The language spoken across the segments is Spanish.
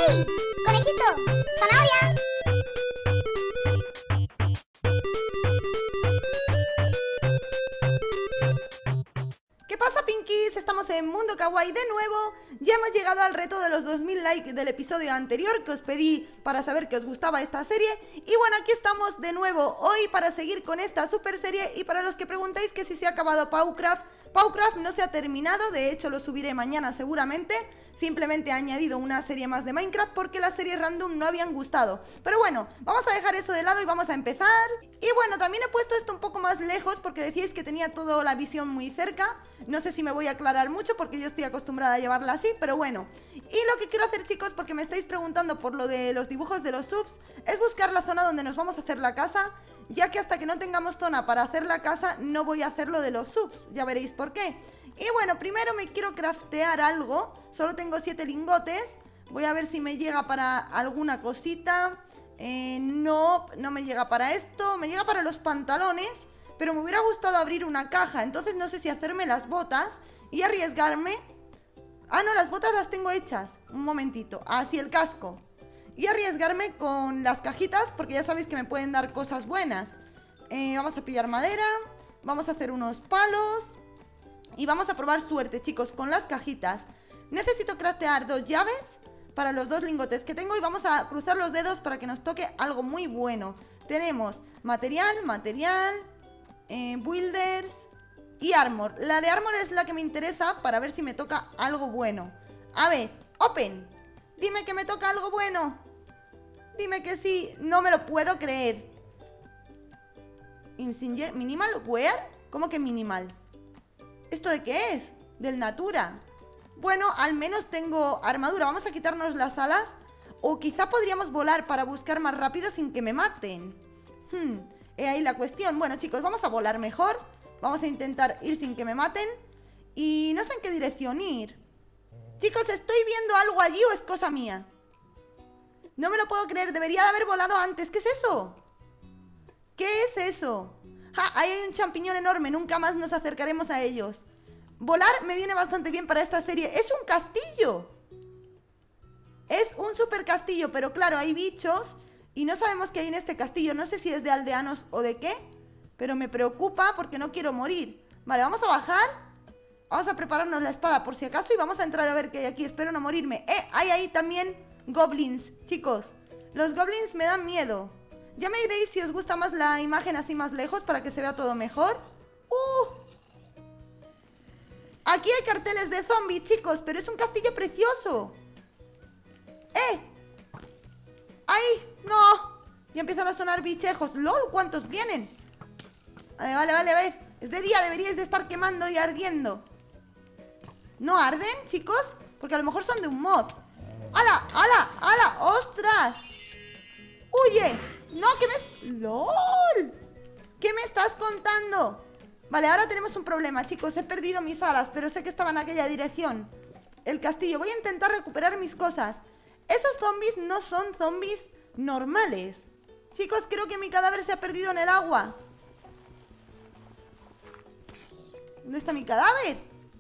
¡Ey! ¡Conejito! ¡Zanahoria! ¿Qué pasa, Pinkies? Estamos en Mundo Kawaii de nuevo. Ya hemos llegado al reto de los 2000 likes del episodio anterior que os pedí para saber que os gustaba esta serie. Y bueno, aquí estamos de nuevo hoy para seguir con esta super serie. Y para los que preguntáis que si se ha acabado Powcraft, Powcraft no se ha terminado. De hecho, lo subiré mañana seguramente. Simplemente he añadido una serie más de Minecraft porque las series random no habían gustado. Pero bueno, vamos a dejar eso de lado y vamos a empezar. Y bueno, también he puesto esto un poco más lejos porque decíais que tenía toda la visión muy cerca. No sé si me voy a aclarar mucho porque yo estoy acostumbrada a llevarla así, pero bueno. Y lo que quiero hacer, chicos, porque me estáis preguntando por lo de los dibujos de los subs, es buscar la zona donde nos vamos a hacer la casa, ya que hasta que no tengamos zona para hacer la casa no voy a hacer lo de los subs, ya veréis por qué. Y bueno, primero me quiero craftear algo. Solo tengo 7 lingotes. Voy a ver si me llega para alguna cosita. No me llega para esto. Me llega para los pantalones, pero me hubiera gustado abrir una caja. Entonces no sé si hacerme las botas y arriesgarme. Ah, no, las botas las tengo hechas. Un momentito, así el casco. Y arriesgarme con las cajitas, porque ya sabéis que me pueden dar cosas buenas. Vamos a pillar madera. Vamos a hacer unos palos y vamos a probar suerte, chicos, con las cajitas. Necesito craftear 2 llaves para los 2 lingotes que tengo. Y vamos a cruzar los dedos para que nos toque algo muy bueno. Tenemos material, builders y armor. La de armor es la que me interesa para ver si me toca algo bueno. A ver, open. Dime que me toca algo bueno. Dime que sí. No me lo puedo creer. Minimal wear. ¿Cómo que minimal? ¿Esto de qué es? Del Natura. Bueno, al menos tengo armadura. Vamos a quitarnos las alas. O quizá podríamos volar para buscar más rápido sin que me maten. Ahí la cuestión. Bueno, chicos, vamos a volar mejor. Vamos a intentar ir sin que me maten. Y no sé en qué dirección ir. Chicos, ¿estoy viendo algo allí o es cosa mía? No me lo puedo creer. Debería de haber volado antes. ¿Qué es eso? ¿Qué es eso? Ahí hay un champiñón enorme. Nunca más nos acercaremos a ellos. Volar me viene bastante bien para esta serie. ¡Es un castillo! Es un super castillo, pero claro, hay bichos y no sabemos qué hay en este castillo. No sé si es de aldeanos o de qué, pero me preocupa porque no quiero morir. Vale, vamos a bajar. Vamos a prepararnos la espada por si acaso y vamos a entrar a ver qué hay aquí. Espero no morirme. Hay ahí también goblins, chicos. Los goblins me dan miedo. Ya me diréis si os gusta más la imagen así más lejos para que se vea todo mejor. Aquí hay carteles de zombies, chicos, pero es un castillo precioso. ¡Ay! ¡No! Ya empiezan a sonar bichejos. ¡Lol! ¿Cuántos vienen? Vale. Es de día, deberíais de estar quemando y ardiendo. ¿No arden, chicos? Porque a lo mejor son de un mod. ¡Hala! ¡Ostras! ¡Huye! ¡No! ¿Qué me... ¡Lol! ¿Qué me estás contando? Vale, ahora tenemos un problema, chicos. He perdido mis alas, pero sé que estaba en aquella dirección. El castillo. Voy a intentar recuperar mis cosas. Esos zombies no son zombies normales. Chicos, creo que mi cadáver se ha perdido en el agua. ¿Dónde está mi cadáver?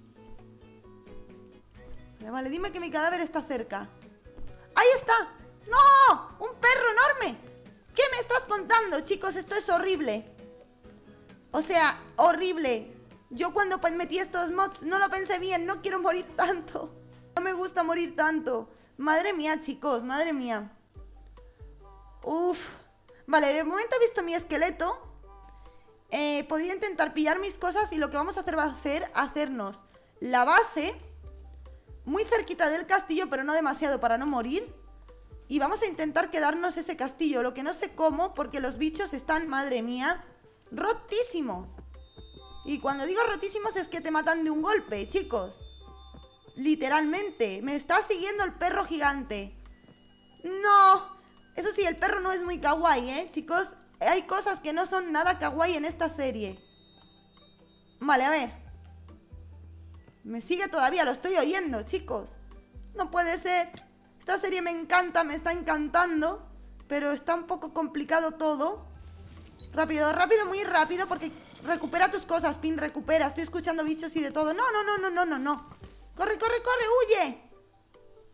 Vale, dime que mi cadáver está cerca. ¡Ahí está! ¡No! ¡Un perro enorme! ¿Qué me estás contando, chicos? Esto es horrible. O sea, horrible. Yo cuando metí estos mods no lo pensé bien. No quiero morir tanto. No me gusta morir tanto. Madre mía, chicos, madre mía. Uf. Vale, de momento he visto mi esqueleto. Podría intentar pillar mis cosas y lo que vamos a hacer va a ser hacernos la base muy cerquita del castillo, pero no demasiado para no morir. Y vamos a intentar quedarnos ese castillo. Lo que no sé cómo, porque los bichos están, madre mía, rotísimos. Y cuando digo rotísimos es que te matan de un golpe, chicos. Literalmente. Me está siguiendo el perro gigante. No. Eso sí, el perro no es muy kawaii, chicos. Hay cosas que no son nada kawaii en esta serie. Vale, a ver. Me sigue todavía, lo estoy oyendo, chicos. No puede ser. Esta serie me encanta, me está encantando. Pero está un poco complicado todo. Rápido, muy rápido, porque recupera tus cosas, Pin, recupera. Estoy escuchando bichos y de todo. No. Corre, huye.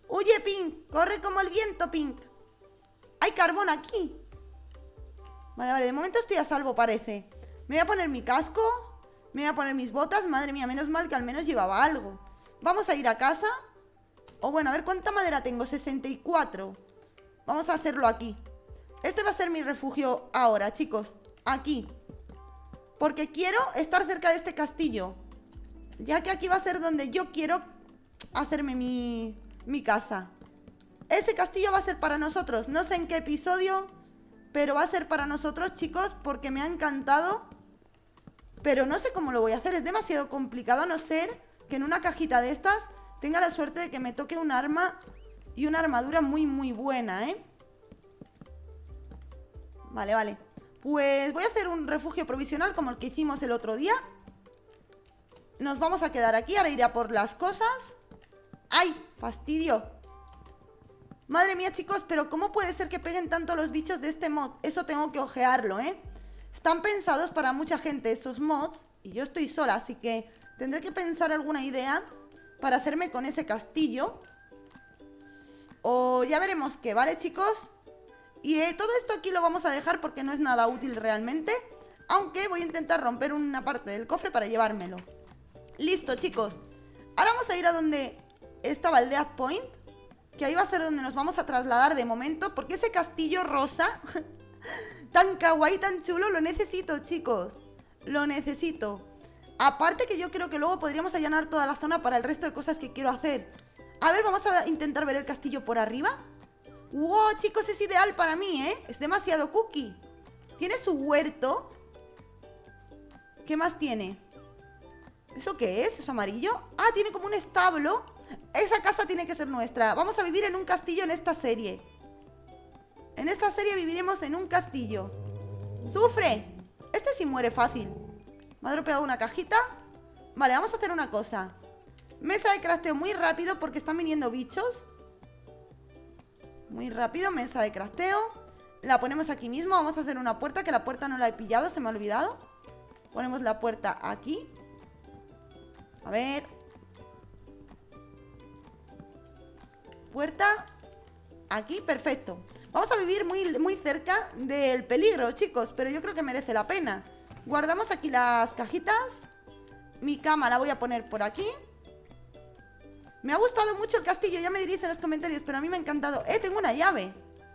Huye, Pink. Corre como el viento, Pink. Hay carbón aquí. Vale, vale, de momento estoy a salvo, parece. Me voy a poner mi casco. Me voy a poner mis botas. Madre mía, menos mal que al menos llevaba algo. Vamos a ir a casa. O bueno, a ver cuánta madera tengo. 64. Vamos a hacerlo aquí. Este va a ser mi refugio ahora, chicos. Aquí. Porque quiero estar cerca de este castillo. Ya que aquí va a ser donde yo quiero hacerme mi casa. Ese castillo va a ser para nosotros. No sé en qué episodio, pero va a ser para nosotros, chicos, porque me ha encantado. Pero no sé cómo lo voy a hacer. Es demasiado complicado, a no ser que en una cajita de estas tenga la suerte de que me toque un arma y una armadura muy, muy buena, ¿eh? Vale, vale. Pues voy a hacer un refugio provisional como el que hicimos el otro día. Nos vamos a quedar aquí. Ahora iré a por las cosas. ¡Ay! ¡Fastidio! Madre mía, chicos, pero ¿cómo puede ser que peguen tanto los bichos de este mod? Eso tengo que ojearlo, ¿eh? Están pensados para mucha gente esos mods. Y yo estoy sola, así que tendré que pensar alguna idea para hacerme con ese castillo. O ya veremos qué, ¿vale, chicos? Y todo esto aquí lo vamos a dejar porque no es nada útil realmente. Aunque voy a intentar romper una parte del cofre para llevármelo. Listo, chicos. Ahora vamos a ir a donde estaba el Death Point, que ahí va a ser donde nos vamos a trasladar de momento. Porque ese castillo rosa tan kawaii, tan chulo, lo necesito, chicos. Lo necesito. Aparte que yo creo que luego podríamos allanar toda la zona para el resto de cosas que quiero hacer. A ver, vamos a intentar ver el castillo por arriba. ¡Wow, chicos! Es ideal para mí, ¿eh? Es demasiado cookie. Tiene su huerto. ¿Qué más tiene? ¿Eso qué es? ¿Eso amarillo? Ah, tiene como un establo. Esa casa tiene que ser nuestra. Vamos a vivir en un castillo en esta serie. En esta serie viviremos en un castillo. ¡Sufre! Este sí muere fácil. Me ha dropeado una cajita. Vale, vamos a hacer una cosa. Mesa de crafteo muy rápido porque están viniendo bichos. Muy rápido, mesa de crafteo. La ponemos aquí mismo. Vamos a hacer una puerta, que la puerta no la he pillado, se me ha olvidado. Ponemos la puerta aquí. A ver. Puerta aquí, perfecto. Vamos a vivir muy, muy cerca del peligro, chicos, pero yo creo que merece la pena. Guardamos aquí las cajitas. Mi cama la voy a poner por aquí. Me ha gustado mucho el castillo, ya me diréis en los comentarios, pero a mí me ha encantado. Tengo una llave.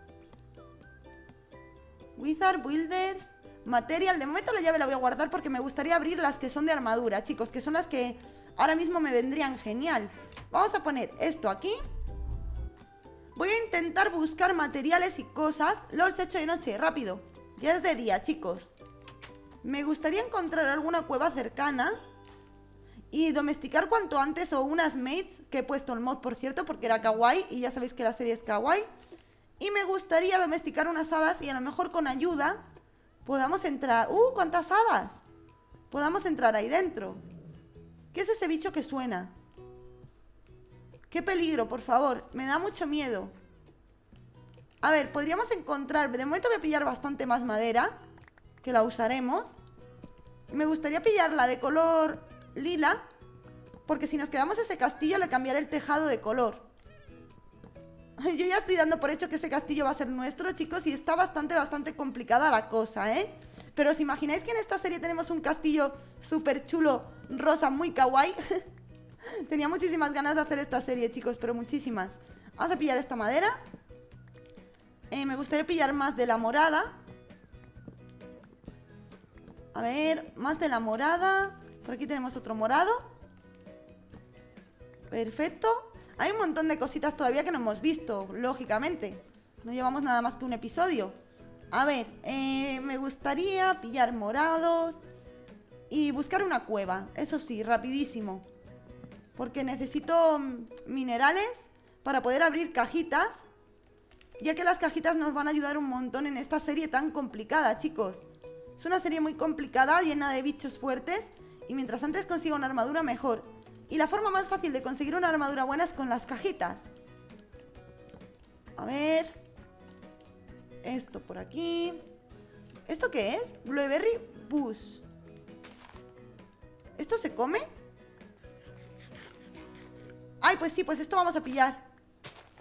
Wizard, Builders, Material. De momento la llave la voy a guardar porque me gustaría abrir las que son de armadura, chicos, que son las que ahora mismo me vendrían genial. Vamos a poner esto aquí. Voy a intentar buscar materiales y cosas. LOL, se ha hecho de noche, rápido. Ya es de día, chicos. Me gustaría encontrar alguna cueva cercana y domesticar cuanto antes, o unas mates, que he puesto el mod, por cierto, porque era kawaii, y ya sabéis que la serie es kawaii. Y me gustaría domesticar unas hadas y a lo mejor con ayuda podamos entrar... ¡Cuántas hadas! Podamos entrar ahí dentro. ¿Qué es ese bicho que suena? ¡Qué peligro, por favor! Me da mucho miedo. A ver, podríamos encontrar... De momento voy a pillar bastante más madera, que la usaremos. Me gustaría pillarla de color lila, porque si nos quedamos ese castillo le cambiaré el tejado de color. Yo ya estoy dando por hecho que ese castillo va a ser nuestro, chicos, y está bastante complicada la cosa, ¿eh? Pero ¿os imagináis que en esta serie tenemos un castillo súper chulo, rosa, muy kawaii? Tenía muchísimas ganas de hacer esta serie, chicos, pero muchísimas. Vamos a pillar esta madera. Me gustaría pillar más de la morada. A ver, más de la morada. Por aquí tenemos otro morado. Perfecto. Hay un montón de cositas todavía que no hemos visto, lógicamente. No llevamos nada más que un episodio. A ver, me gustaría pillar morados y buscar una cueva. Eso sí, rapidísimo. Porque necesito minerales para poder abrir cajitas, ya que las cajitas nos van a ayudar un montón en esta serie tan complicada, chicos. Es una serie muy complicada, llena de bichos fuertes, y mientras antes consiga una armadura, mejor. Y la forma más fácil de conseguir una armadura buena es con las cajitas. A ver. Esto por aquí. ¿Esto qué es? Blueberry Bush. ¿Esto se come? Ay, pues sí, pues esto vamos a pillar.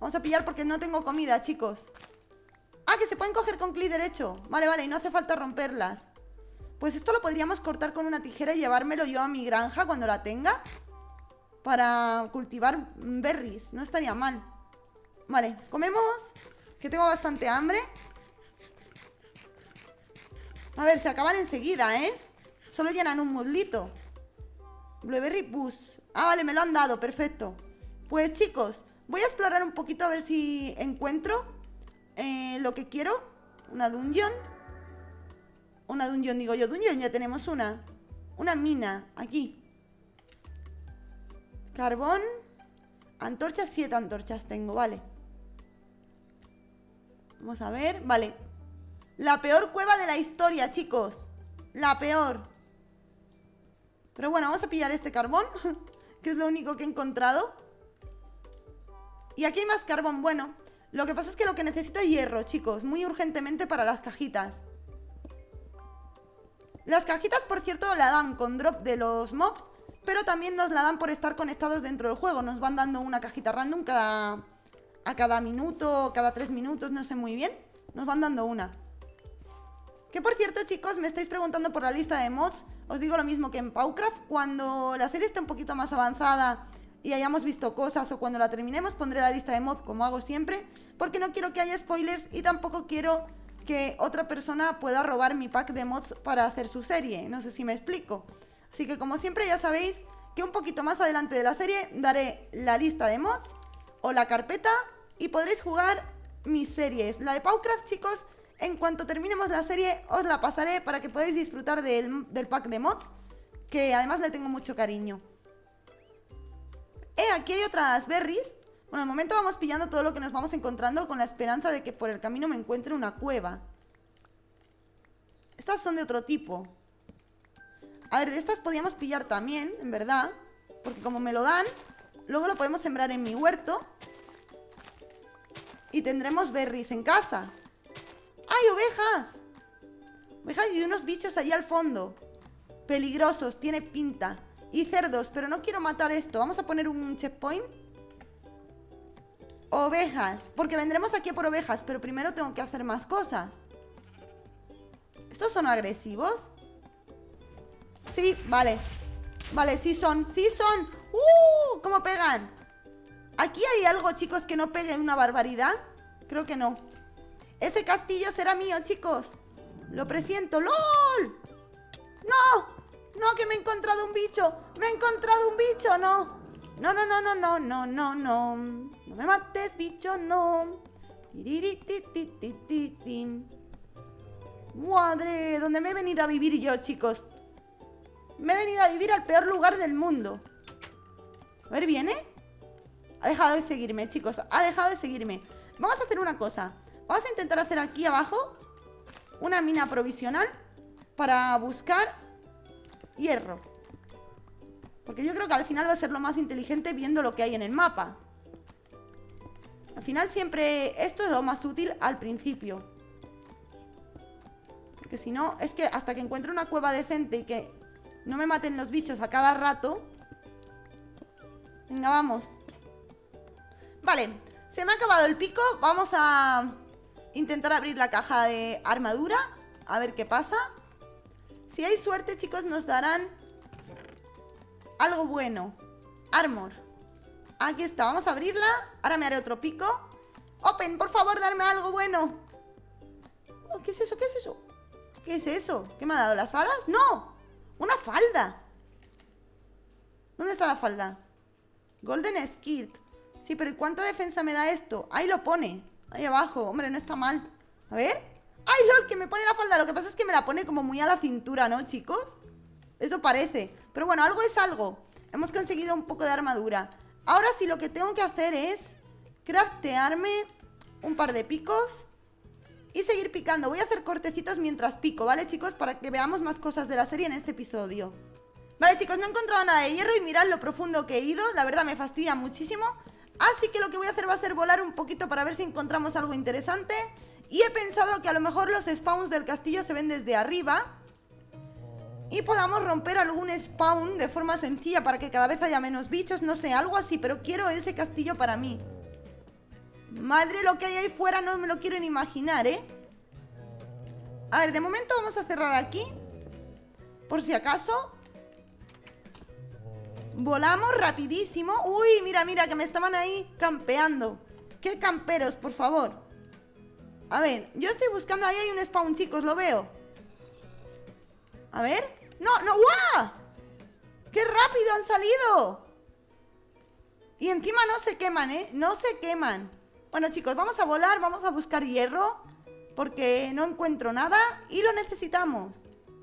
Vamos a pillar porque no tengo comida, chicos. Ah, que se pueden coger con clic derecho. Vale, vale, y no hace falta romperlas. Pues esto lo podríamos cortar con una tijera y llevármelo yo a mi granja cuando la tenga, para cultivar berries. No estaría mal. Vale, comemos, que tengo bastante hambre. A ver, se acaban enseguida, ¿eh? Solo llenan un muslito. Blueberry Bus. Ah, vale, me lo han dado, perfecto. Pues chicos, voy a explorar un poquito a ver si encuentro lo que quiero. Una dungeon. Una dungeon, digo yo. Dungeon, ya tenemos una. Una mina, aquí. Carbón. Antorchas, 7 antorchas tengo, vale. Vamos a ver, vale. La peor cueva de la historia, chicos. La peor. Pero bueno, vamos a pillar este carbón, que es lo único que he encontrado. Y aquí hay más carbón, bueno. Lo que pasa es que lo que necesito es hierro, chicos. Muy urgentemente para las cajitas. Las cajitas, por cierto, la dan con drop de los mobs, pero también nos la dan por estar conectados dentro del juego. Nos van dando una cajita random a cada minuto, cada 3 minutos, no sé muy bien. Nos van dando una. Que por cierto, chicos, me estáis preguntando por la lista de mods. Os digo lo mismo que en Paucraft. Cuando la serie esté un poquito más avanzada y hayamos visto cosas, o cuando la terminemos, pondré la lista de mods como hago siempre, porque no quiero que haya spoilers y tampoco quiero que otra persona pueda robar mi pack de mods para hacer su serie. No sé si me explico. Así que como siempre ya sabéis que un poquito más adelante de la serie daré la lista de mods o la carpeta y podréis jugar mis series. La de Paucraft, chicos, en cuanto terminemos la serie os la pasaré para que podáis disfrutar del pack de mods, que además le tengo mucho cariño. Aquí hay otras berries. Bueno, de momento vamos pillando todo lo que nos vamos encontrando con la esperanza de que por el camino me encuentre una cueva. Estas son de otro tipo. A ver, de estas podíamos pillar también, en verdad, porque como me lo dan, luego lo podemos sembrar en mi huerto y tendremos berries en casa. ¡Ay, ovejas! Ovejas y unos bichos allí al fondo. Peligrosos, tiene pinta. Y cerdos, pero no quiero matar esto. Vamos a poner un checkpoint. Ovejas, porque vendremos aquí por ovejas, pero primero tengo que hacer más cosas. ¿Estos son agresivos? Sí, vale. Vale, sí son, sí son. ¿Cómo pegan? ¿Aquí hay algo, chicos, que no pegue una barbaridad? Creo que no. Ese castillo será mío, chicos. Lo presiento. ¡Lol! ¡No! ¡No, que me he encontrado un bicho! ¡Me he encontrado un bicho! ¡No! No, no, no, no, no, no, no, no. No me mates, bicho, no. Madre, ¿dónde me he venido a vivir yo, chicos? Me he venido a vivir al peor lugar del mundo. A ver, ¿viene? Ha dejado de seguirme, chicos. Ha dejado de seguirme. Vamos a hacer una cosa. Vamos a intentar hacer aquí abajo una mina provisional para buscar hierro. Porque yo creo que al final va a ser lo más inteligente viendo lo que hay en el mapa. Al final siempre esto es lo más útil al principio. Porque si no, es que hasta que encuentre una cueva decente y que no me maten los bichos a cada rato. Venga, vamos. Vale, se me ha acabado el pico. Vamos a intentar abrir la caja de armadura, a ver qué pasa. Si hay suerte, chicos, nos darán algo bueno. Armor. Aquí está, vamos a abrirla. Ahora me haré otro pico. Open, por favor, darme algo bueno. Oh, ¿qué es eso? ¿Qué es eso? ¿Qué es eso? ¿Qué me ha dado? ¿Las alas? ¡No! ¡Una falda! ¿Dónde está la falda? Golden Skirt. Sí, pero ¿y cuánta defensa me da esto? Ahí lo pone. Ahí abajo. Hombre, no está mal. A ver. ¡Ay, lol! Que me pone la falda. Lo que pasa es que me la pone como muy a la cintura, ¿no, chicos? Eso parece. Pero bueno, algo es algo. Hemos conseguido un poco de armadura. Ahora sí, lo que tengo que hacer es craftearme un par de picos y seguir picando. Voy a hacer cortecitos mientras pico, ¿vale, chicos? Para que veamos más cosas de la serie en este episodio. Vale, chicos, no he encontrado nada de hierro y mirad lo profundo que he ido. La verdad me fastidia muchísimo. Así que lo que voy a hacer va a ser volar un poquito para ver si encontramos algo interesante. Y he pensado que a lo mejor los spawns del castillo se ven desde arriba y podamos romper algún spawn de forma sencilla para que cada vez haya menos bichos. No sé, algo así, pero quiero ese castillo para mí. Madre, lo que hay ahí fuera no me lo quiero ni imaginar, ¿eh? A ver, de momento vamos a cerrar aquí, por si acaso. Volamos rapidísimo. Uy, mira, mira, que me estaban ahí campeando. ¡Qué camperos, por favor! A ver, yo estoy buscando. Ahí hay un spawn, chicos, lo veo. A ver. ¡No, no! ¡Guau! ¡Qué rápido han salido! Y encima no se queman, ¿eh? No se queman. Bueno, chicos, vamos a volar. Vamos a buscar hierro, porque no encuentro nada y lo necesitamos.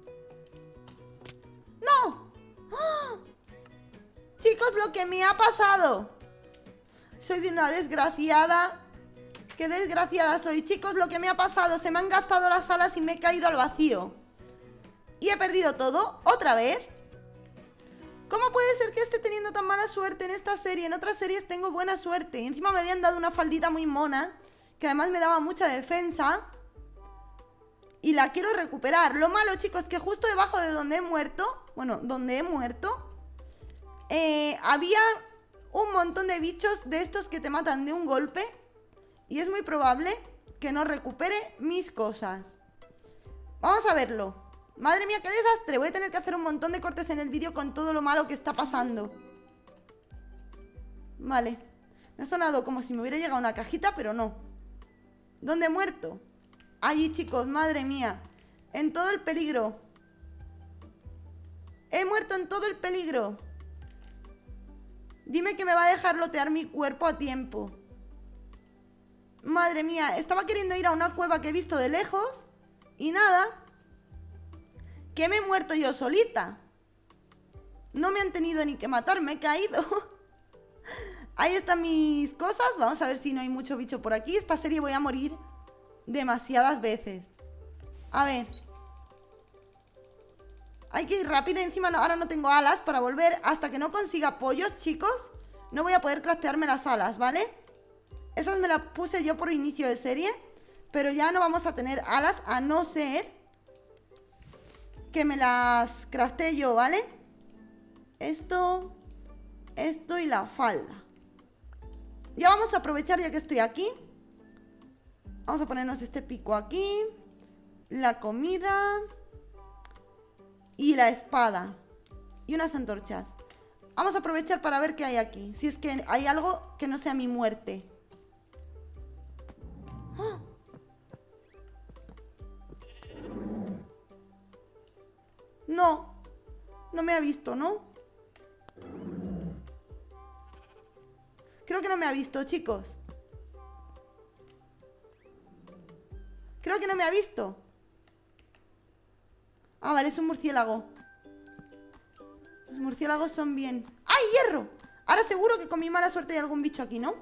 ¡No! ¡Oh! Chicos, lo que me ha pasado. Soy de una desgraciada. Qué desgraciada soy. Chicos, lo que me ha pasado. Se me han gastado las alas y me he caído al vacío. Y he perdido todo, otra vez. ¿Cómo puede ser que esté teniendo tan mala suerte en esta serie? En otras series tengo buena suerte. Y encima me habían dado una faldita muy mona, que además me daba mucha defensa. Y la quiero recuperar. Lo malo, chicos, que justo debajo de donde he muerto, bueno, donde he muerto, había un montón de bichos de estos que te matan de un golpe. Y es muy probable que no recupere mis cosas. Vamos a verlo. Madre mía, qué desastre. Voy a tener que hacer un montón de cortes en el vídeo con todo lo malo que está pasando. Vale. Me ha sonado como si me hubiera llegado una cajita, pero no. ¿Dónde he muerto? Allí, chicos, madre mía. En todo el peligro. He muerto en todo el peligro. Dime que me va a dejar lotear mi cuerpo a tiempo. Madre mía, estaba queriendo ir a una cueva que he visto de lejos. Y nada, que me he muerto yo solita. No me han tenido ni que matar, me he caído. Ahí están mis cosas. Vamos a ver si no hay mucho bicho por aquí. Esta serie voy a morir demasiadas veces. A ver. Hay que ir rápido. Encima ahora no tengo alas para volver. Hasta que no consiga pollos, chicos, no voy a poder craftearme las alas, ¿vale? Esas me las puse yo por inicio de serie, pero ya no vamos a tener alas, a no ser que me las crafté yo, ¿vale? Esto y la falda. Ya vamos a aprovechar ya que estoy aquí. Vamos a ponernos este pico aquí, la comida y la espada y unas antorchas. Vamos a aprovechar para ver qué hay aquí. Si es que hay algo que no sea mi muerte. ¡Oh! No, no me ha visto, ¿no? Creo que no me ha visto, chicos. Creo que no me ha visto. Ah, vale, es un murciélago. Los murciélagos son bien... ¡Ay, hierro! Ahora seguro que con mi mala suerte hay algún bicho aquí, ¿no?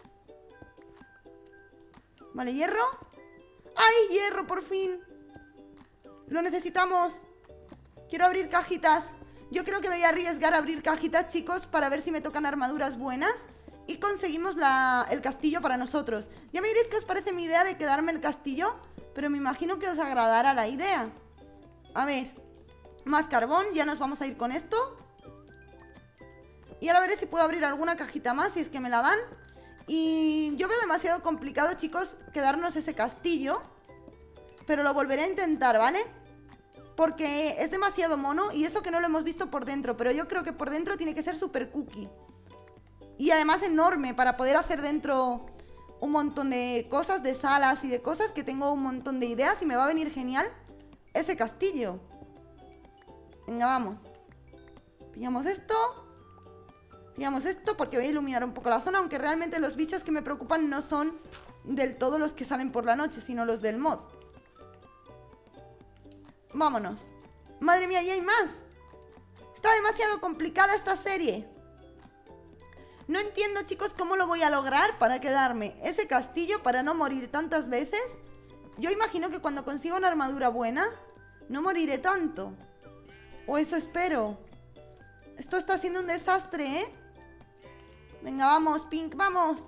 Vale, hierro. ¡Ay, hierro, por fin! Lo necesitamos. Quiero abrir cajitas. Yo creo que me voy a arriesgar a abrir cajitas, chicos, para ver si me tocan armaduras buenas y conseguimos el castillo para nosotros. Ya me diréis qué os parece mi idea de quedarme el castillo, pero me imagino que os agradará la idea. A ver, más carbón, ya nos vamos a ir con esto. Y ahora veré si puedo abrir alguna cajita más, si es que me la dan. Y yo veo demasiado complicado, chicos, quedarnos ese castillo, pero lo volveré a intentar, ¿vale? Porque es demasiado mono y eso que no lo hemos visto por dentro, pero yo creo que por dentro tiene que ser super cookie. Y además enorme para poder hacer dentro un montón de cosas, de salas y de cosas, que tengo un montón de ideas y me va a venir genial ese castillo. Venga, vamos. Pillamos esto. Pillamos esto porque voy a iluminar un poco la zona, aunque realmente los bichos que me preocupan no son del todo los que salen por la noche, sino los del mod. Vámonos. Madre mía, y hay más. Está demasiado complicada esta serie. No entiendo, chicos, cómo lo voy a lograr para quedarme ese castillo, para no morir tantas veces. Yo imagino que cuando consiga una armadura buena no moriré tanto. O eso espero. Esto está siendo un desastre, ¿eh? Venga, vamos, Pink, vamos.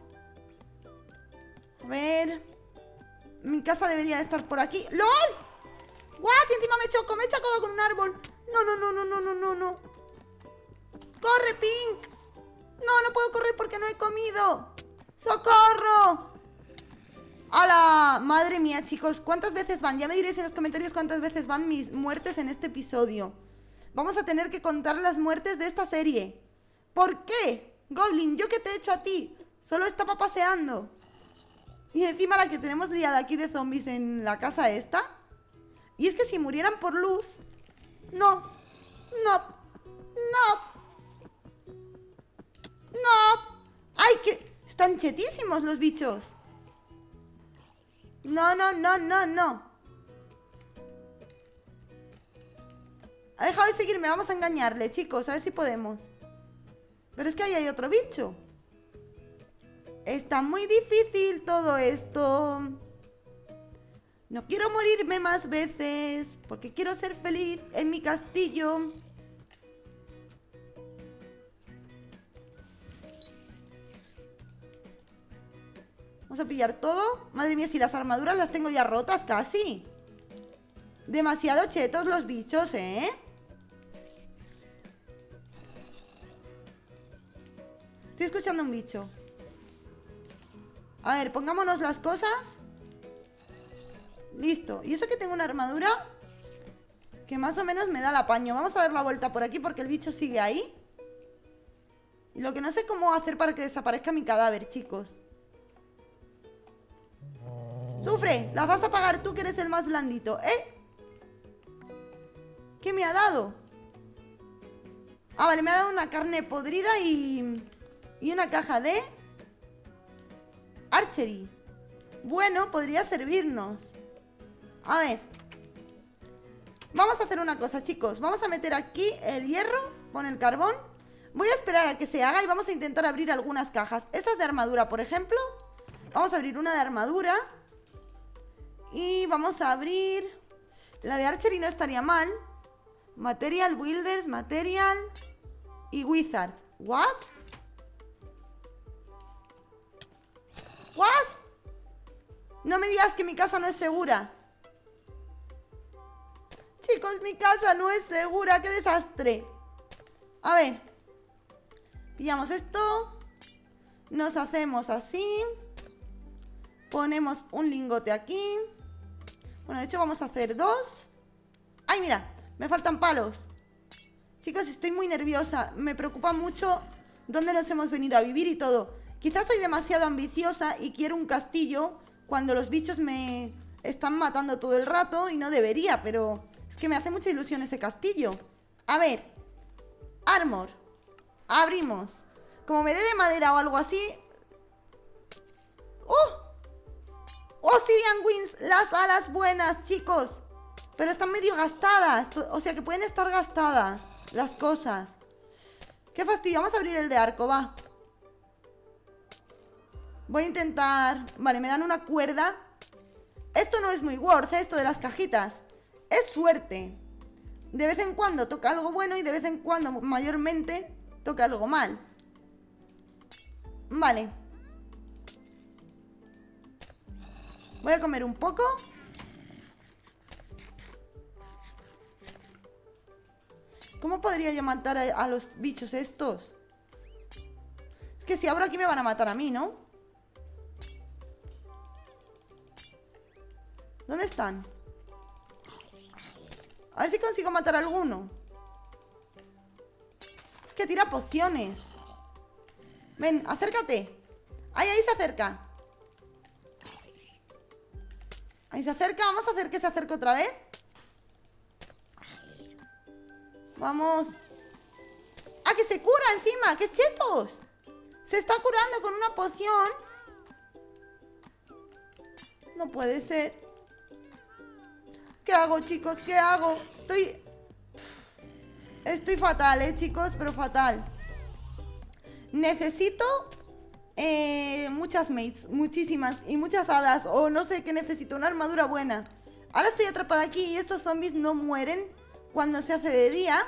A ver. Mi casa debería de estar por aquí. ¡Lol! ¡What! Y encima me he chocado con un árbol. No, no, no, no, no, no, no, no. ¡Corre, Pink! No, no puedo correr porque no he comido. ¡Socorro! ¡Hala! Madre mía, chicos, ¿cuántas veces van? Ya me diréis en los comentarios cuántas veces van mis muertes en este episodio. Vamos a tener que contar las muertes de esta serie. ¿Por qué? Goblin, ¿yo qué te he hecho a ti? Solo estaba paseando. Y encima la que tenemos liada aquí de zombies en la casa esta. Y es que si murieran por luz... No. ¡Ay, que... Están chetísimos los bichos! No. Ha dejado de seguirme, vamos a engañarle, chicos, a ver si podemos. Pero es que ahí hay otro bicho. Está muy difícil todo esto. No quiero morirme más veces, porque quiero ser feliz en mi castillo. Vamos a pillar todo. Madre mía, si las armaduras las tengo ya rotas casi. Demasiado chetos los bichos, ¿eh? Estoy escuchando un bicho. A ver, pongámonos las cosas. Listo. Y eso que tengo una armadura que más o menos me da el apaño. Vamos a dar la vuelta por aquí porque el bicho sigue ahí. Y lo que no sé cómo hacer para que desaparezca mi cadáver, chicos. ¡Sufre! Las vas a pagar tú, que eres el más blandito. ¿Qué me ha dado? Ah, vale, me ha dado una carne podrida y una caja de archery. Bueno, podría servirnos. A ver. Vamos a hacer una cosa, chicos. Vamos a meter aquí el hierro con el carbón. Voy a esperar a que se haga y vamos a intentar abrir algunas cajas. Estas de armadura, por ejemplo. Vamos a abrir una de armadura. Y vamos a abrir... La de archery no estaría mal. Material, builders, material y wizard. ¿What? ¿What? No me digas que mi casa no es segura. Chicos, mi casa no es segura. ¡Qué desastre! A ver. Pillamos esto. Nos hacemos así. Ponemos un lingote aquí. Bueno, de hecho vamos a hacer dos. ¡Ay, mira! Me faltan palos. Chicos, estoy muy nerviosa. Me preocupa mucho dónde nos hemos venido a vivir y todo. Quizás soy demasiado ambiciosa y quiero un castillo cuando los bichos me están matando todo el rato y no debería, pero es que me hace mucha ilusión ese castillo. A ver. Armor. Abrimos. Como me dé de madera o algo así. ¡Oh! Obsidian Wings, las alas buenas, chicos. Pero están medio gastadas. O sea que pueden estar gastadas las cosas. Qué fastidio, vamos a abrir el de arco, va. Voy a intentar... Vale, me dan una cuerda. Esto no es muy worth, esto de las cajitas. Es suerte. De vez en cuando toca algo bueno y de vez en cuando, mayormente, toca algo mal. Vale. Voy a comer un poco. ¿Cómo podría yo matar a los bichos estos? Es que si abro aquí me van a matar a mí, ¿no? ¿Dónde están? A ver si consigo matar a alguno. Es que tira pociones. Ven, acércate. Ahí se acerca. Ahí se acerca, vamos a hacer que se acerque otra vez. Vamos. ¡Ah, que se cura encima! ¡Qué chetos! Se está curando con una poción. No puede ser. ¿Qué hago, chicos? ¿Qué hago? Estoy fatal, chicos, pero fatal. Necesito muchas mates, muchísimas, y muchas hadas. O no sé qué necesito, una armadura buena. Ahora estoy atrapada aquí y estos zombies no mueren cuando se hace de día.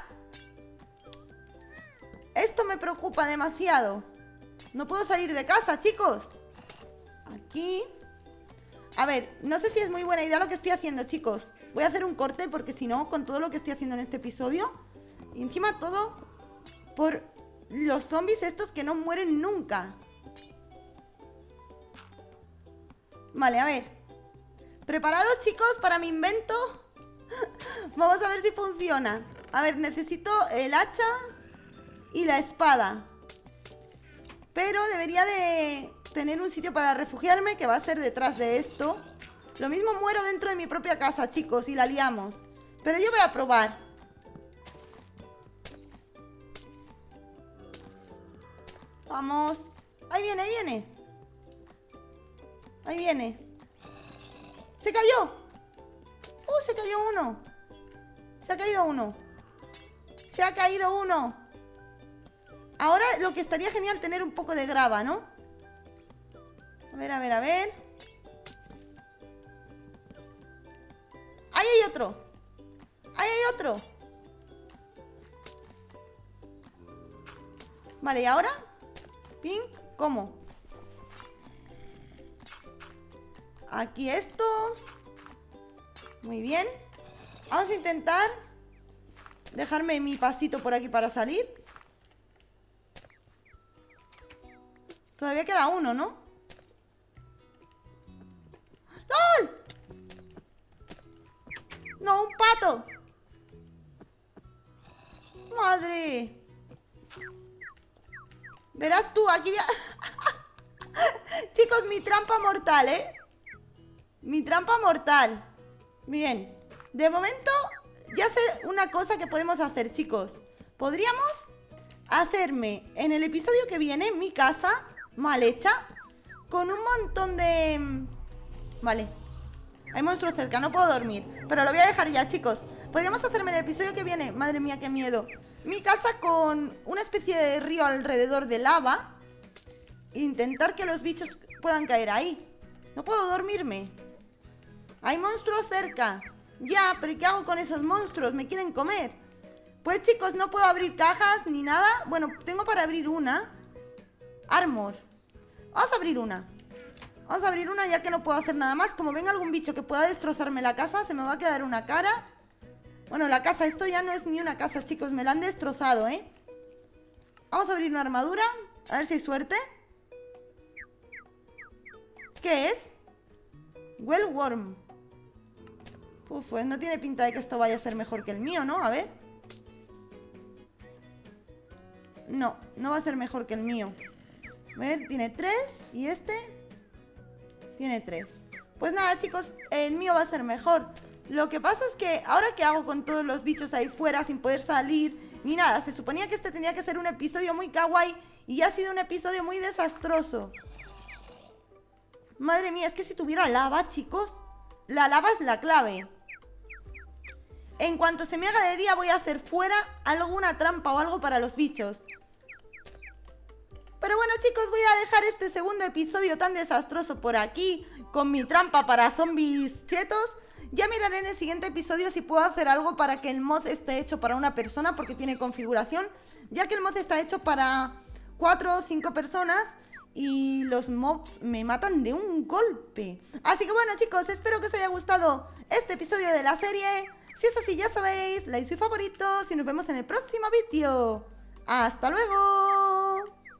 Esto me preocupa demasiado. No puedo salir de casa, chicos. Aquí. A ver, no sé si es muy buena idea lo que estoy haciendo, chicos. Voy a hacer un corte porque si no, con todo lo que estoy haciendo en este episodio, y encima todo por los zombies estos que no mueren nunca. Vale, a ver. ¿Preparados, chicos, para mi invento? Vamos a ver si funciona. A ver, necesito el hacha y la espada. Pero debería de tener un sitio para refugiarme, que va a ser detrás de esto. Lo mismo muero dentro de mi propia casa, chicos, y la liamos. Pero yo voy a probar. Vamos. Ahí viene, ahí viene. Ahí viene. ¡Se cayó! Se cayó uno. Se ha caído uno. Se ha caído uno. Ahora lo que estaría genial tener un poco de grava, ¿no? A ver, a ver, a ver. Ahí hay otro. Ahí hay otro. Vale, ¿y ahora? Pink, ¿cómo? Aquí esto. Muy bien. Vamos a intentar dejarme mi pasito por aquí para salir. Todavía queda uno, ¿no? ¡Lol! ¡No, un pato! ¡Madre! Verás tú, aquí voy a... Chicos, mi trampa mortal, ¿eh? Mi trampa mortal. Bien. De momento, ya sé una cosa que podemos hacer, chicos. Podríamos hacerme en el episodio que viene mi casa mal hecha, con un montón de... Vale. Hay monstruos cerca, no puedo dormir, pero lo voy a dejar ya, chicos. Podríamos hacerme en el episodio que viene, madre mía, qué miedo, mi casa con una especie de río alrededor de lava. E intentar que los bichos puedan caer ahí. No puedo dormirme. Hay monstruos cerca. Ya, pero ¿y qué hago con esos monstruos? Me quieren comer. Pues chicos, no puedo abrir cajas ni nada. Bueno, tengo para abrir una. Armor. Vamos a abrir una. Vamos a abrir una ya que no puedo hacer nada más. Como venga algún bicho que pueda destrozarme la casa, se me va a quedar una cara. Bueno, la casa, esto ya no es ni una casa, chicos. Me la han destrozado, ¿eh? Vamos a abrir una armadura. A ver si hay suerte. ¿Qué es? Wellworm. Uf, pues no tiene pinta de que esto vaya a ser mejor que el mío, ¿no? A ver. No, no va a ser mejor que el mío. A ver, tiene 3. Y este tiene 3. Pues nada, chicos, el mío va a ser mejor. Lo que pasa es que ahora ¿qué hago con todos los bichos ahí fuera sin poder salir ni nada? Se suponía que este tenía que ser un episodio muy kawaii y ya ha sido un episodio muy desastroso. Madre mía, es que si tuviera lava, chicos, la lava es la clave. En cuanto se me haga de día voy a hacer fuera alguna trampa o algo para los bichos. Pero bueno, chicos, voy a dejar este segundo episodio tan desastroso por aquí, con mi trampa para zombies chetos. Ya miraré en el siguiente episodio si puedo hacer algo para que el mod esté hecho para una persona, porque tiene configuración, ya que el mod está hecho para 4 o 5 personas y los mobs me matan de un golpe. Así que bueno, chicos, espero que os haya gustado este episodio de la serie. Si es así, ya sabéis, like y favoritos y nos vemos en el próximo vídeo. ¡Hasta luego!